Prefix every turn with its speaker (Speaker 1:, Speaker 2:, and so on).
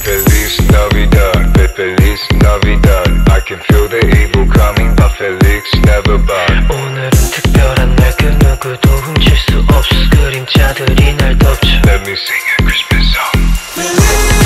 Speaker 1: Feliz Navidad, Feliz Navidad. I can feel the evil coming, but Felix never bad.
Speaker 2: 오늘은 특별한 날 그 누구도 훔칠 수 없어. 그림자들이 날